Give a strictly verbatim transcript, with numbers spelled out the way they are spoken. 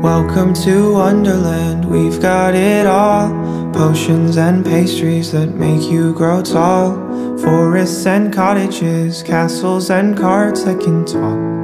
Welcome to Wonderland, we've got it all. Potions and pastries that make you grow tall. Forests and cottages, castles and carts that can talk.